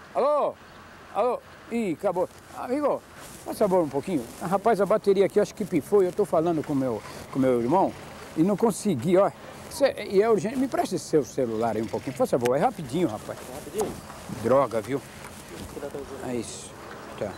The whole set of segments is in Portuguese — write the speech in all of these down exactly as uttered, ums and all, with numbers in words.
Alô? Alô? Ih, acabou. Amigo, faz favor um pouquinho. Ah, rapaz, a bateria aqui acho que pifou. Eu tô falando com meu, o com meu irmão e não consegui, ó. Cê, e é urgente. Me presta esse seu celular aí um pouquinho, por favor. É rapidinho, rapaz. Rapidinho? Droga, viu? É isso. Tá.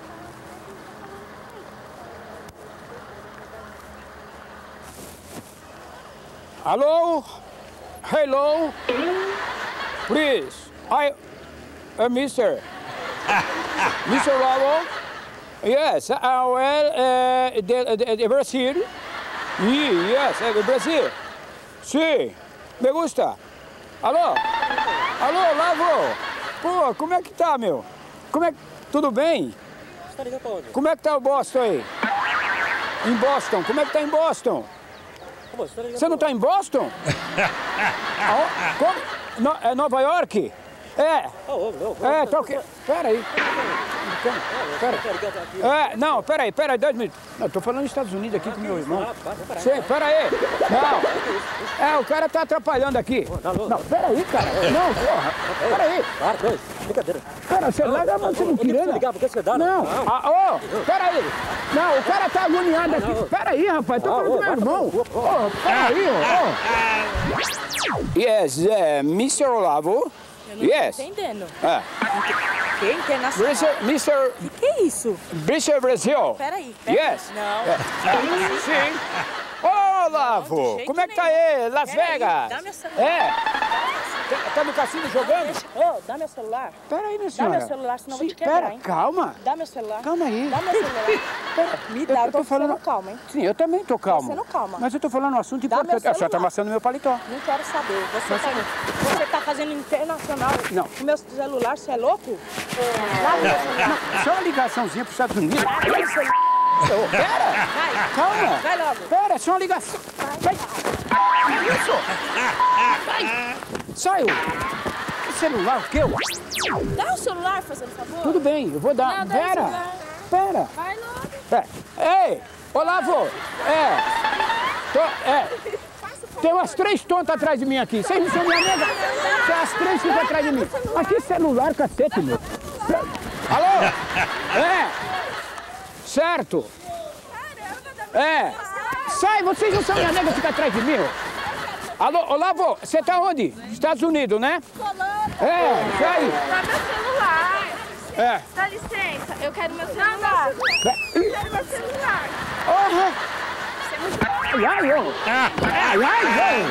Alô? Hello? Please. I... Uh, mister. mister Lavo? Yes. Uh, well, uh, the, the, the Brazil. Yes, uh, Brazil. Sim. Me gusta. Alô? Alô, Lavo? Pô, como é que tá, meu? Como é que... Tudo bem? Você tá ligando pra onde? Como é que tá o Boston aí? Em Boston. Como é que tá em Boston? Como, você tá ligando Você não tá em Boston? Ah, como? No, é Nova York? É. Oh, oh, não, É, tá ok. Pera aí. Pera. É, não, pera aí, pera aí, dois minutos. Não, eu tô falando nos Estados Unidos aqui com meu irmão. Sim, pera aí. Não. É, o cara tá atrapalhando aqui. Não, pera aí, cara. Não, porra. Pera aí. Para, dois. Brincadeira. Cara, você larga, mas você não queria, né? ligar, porque você dá, não. Ah, ô, pera aí. Não, o cara tá agoniado aqui. Pera aí, rapaz, tô falando com meu irmão. Porra, pera aí, ó. Yes, uh, mister Olavo. Eu não Yes. tô entendendo. Ah. Que internacional? Brasil, mister Que que é isso? mister Brasil. Peraí, peraí. Yes. Não. É. Sim. Ô, Olavo, Não, de jeito como é que tá nenhum. aí, Las Peraí, Vegas? dá meu celular. É. Tá, tá no cassino jogando? Ô, dá meu celular. Pera aí, minha Dá senhora. meu celular, senão eu vou Sim, te quebrar, pera, hein? calma. Dá meu celular. Calma aí. Dá meu celular. Pera, Me dá, eu tô, falando sendo calma, hein? Sim, eu também tô calmo. Você não calma. Mas eu tô falando um assunto Dá meu importante. A senhora tá celular. amassando meu paletó. Não quero saber. Você, Mas tá, você- você tá fazendo internacional. Não. O meu celular, você é louco? Dá meu celular. Não, só uma ligaçãozinha pros Estados Unidos. Dá meu celular. Ô, pera! Vai. Calma! Vai logo. Pera, é só uma ligação. Vai! Isso! Vai! Saiu! O celular, o quê? Dá o celular, fazendo favor. Tudo bem, eu vou dar. Não, dá o Pera! celular. Pera! Vai logo. Pera! Ei! Olavo! É! Tô, é! Tem umas três tontas atrás de mim aqui. Vocês não são minha nega? Tem as três ficam atrás de mim. Mas que celular, cacete, meu? Alô? É! Certo! É! Sai, vocês não são minha nega, fica atrás de mim, ó. Alô, Olavo, você tá onde? Estados Unidos, né? É, sai! Dá meu celular. É. Dá licença, eu quero meu celular. Eu quero meu celular. Porra! Ai, ai, ô! Ai, ai,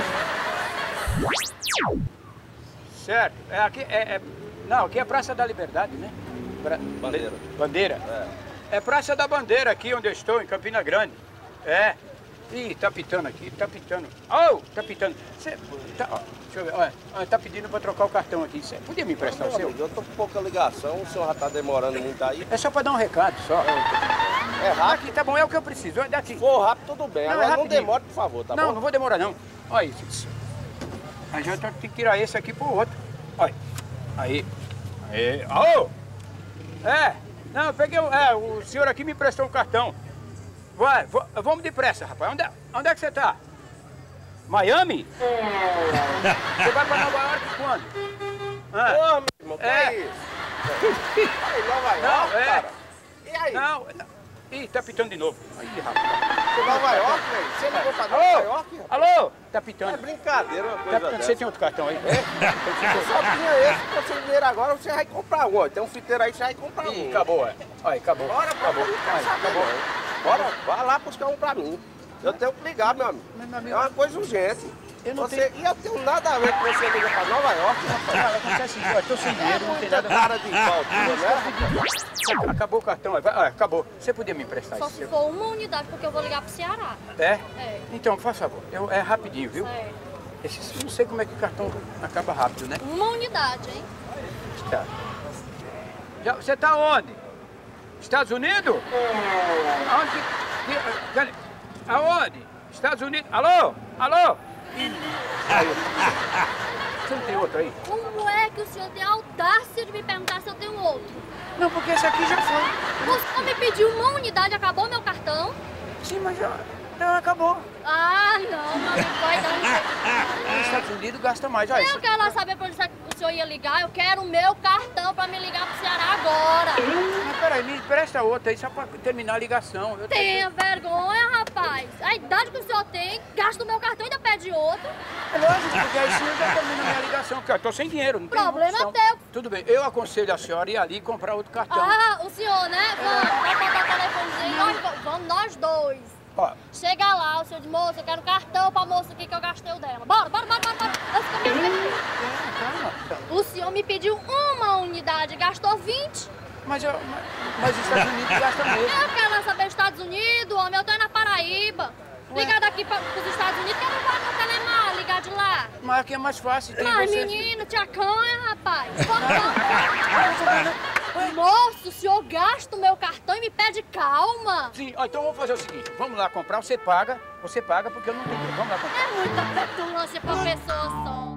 ô! Certo. É aqui, é, é... Não, aqui é Praça da Liberdade, né? Pra... Bandeira. Bandeira? É. É Praça da Bandeira aqui onde eu estou, em Campina Grande. É. Ih, tá pitando aqui, tá pitando. Oh, tá pitando. Cê, tá, ó, deixa eu ver, olha, ó, tá pedindo pra trocar o cartão aqui. Você podia me emprestar o seu? Eu tô com pouca ligação, o senhor já tá demorando muito aí. É só pra dar um recado, só. É rápido? Aqui, tá bom, é o que eu preciso. Olha daqui. Se for rápido, tudo bem. Não, é Agora não rapidinho. demore, por favor, tá não, bom? não vou demorar, não. Olha isso. A gente tem que tirar esse aqui pro outro. Olha. Aí. Aí. Ô! É. Não, eu peguei... o- É, o senhor aqui me emprestou um cartão. Vai, vo- vamos depressa, rapaz. Onde é, onde é que você tá? Miami? Você vai pra Nova York quando? Ah, Ô, meu irmão, que É. é isso? Aí, Nova York, Não, é. cara. E aí? não, não. Ih, tá pitando de novo. Aí, rapaz. Você Nova York, velho? Você ligou pra Nova Alô? York, rapaz? Alô? Tá É pitando. brincadeira uma Tá coisa pitando. dessa. Você tem outro cartão aí? Eu só tinha esse, com sem dinheiro agora, você vai comprar um. Ó, tem um fiteiro aí, você vai comprar um. Ih, acabou, é. Aí, acabou. Bora, acabou. acabou. Aí, acabou. Bora, vai lá buscar um pra mim. Eu tenho que ligar, meu amigo. Mas, meu amigo, É uma coisa urgente. eu não Você, E eu tenho nada a ver com você ligar pra Nova York, rapaz. Não, acontece isso, eu tô sem dinheiro, não tem Muita nada. cara de pau, tua, né? Acabou o cartão, aí. Vai- ah, acabou. Você podia me emprestar Só esse se seu? for uma unidade, porque eu vou ligar pro Ceará. É? É. Então, faz favor. Eu, é rapidinho, viu? É. Esse, não sei como é que o cartão acaba rápido, né? Uma unidade, hein? Tá. Já, você tá onde? Estados Unidos? Aonde? que- que- cadê? Aonde? Estados Unidos? Alô? Alô? Ih, caiu. Você não tem outro aí? Como é que o senhor tem a audácia de me perguntar se eu tenho outro? Não, porque esse aqui já foi. Você me pediu uma unidade, acabou meu cartão? Sim, mas já, já acabou. Ah, não, meu amigo, vai dar um... Nos Estados Unidos gasta mais, olha Eu isso. quero lá saber pra onde o senhor ia ligar, eu quero o meu cartão pra me ligar Rapaz, me empresta outra aí só pra terminar a ligação. Eu Tenha vergonha, rapaz. A idade que o senhor tem, gasta o meu cartão e ainda pede outro. É lógico, porque aí sim eu já termino minha ligação, porque eu tô sem dinheiro, não tem Problema opção. teu. Tudo bem, eu aconselho a senhora ir ali e comprar outro cartão. Ah, o senhor, né? Vamos, vai botar o telefonezinho, nós, vamos nós dois. Ó, Chega lá, o senhor diz, moça, eu quero um cartão pra moça aqui que eu gastei o dela. Bora, bora, bora, bora, bora. Eu fico me divertindo. calma, calma. O senhor me pediu uma unidade, gastou vinte. Mas, eu, mas, mas os Estados Unidos gastam mesmo. Eu quero saber os Estados Unidos, homem, eu tô aí na Paraíba. Ligar daqui para os Estados Unidos, que eu não vou no telemar, ligar de lá. Mas aqui é mais fácil. Tem Mas, você... menino, te acanha, rapaz. Moço, o senhor gasta o meu cartão e me pede calma. Sim, ó, então vamos fazer o seguinte, vamos lá comprar, você paga, você paga porque eu não tenho dinheiro. Vamos lá comprar. É muita petulância pra pessoa só.